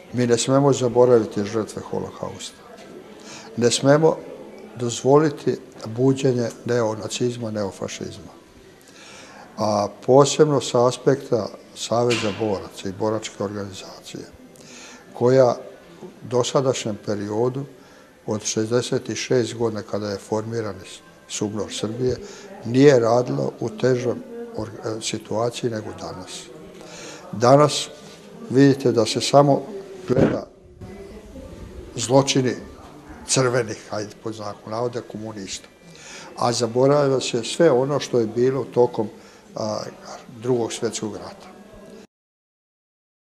Mi ne smemo zaboraviti žrtve holokausta. Ne smemo dozvoliti buđenje neonacizma, neofašizma. A posebno sa aspekta Saveza boraca i boračke organizacije, koja u dosadašnjem periodu od 66 godina kada je formiran SUBNOR Srbije, nije radilo u težoj situaciji nego danas. Danas vidite da se samo gleda zločini crvenih, hajde pod znakom navoda, komunista. A zaboravlja se sve ono što je bilo tokom Drugog svjetskog rata.